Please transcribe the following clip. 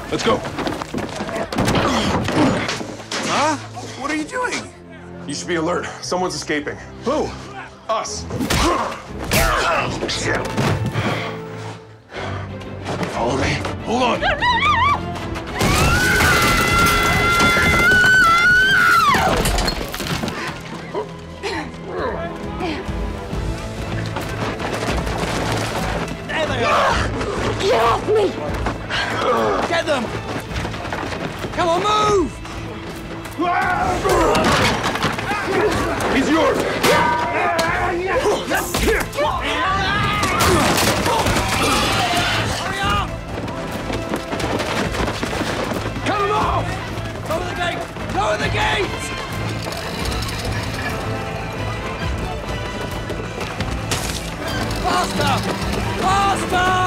Let's go. Huh? What are you doing? You should be alert. Someone's escaping. Who? Us. Follow me. Hold on. There they are! Get off me! Get them! Come on, move! He's yours. Hurry up! Cut him off! Lower the gate! Lower the gate! Faster! Faster!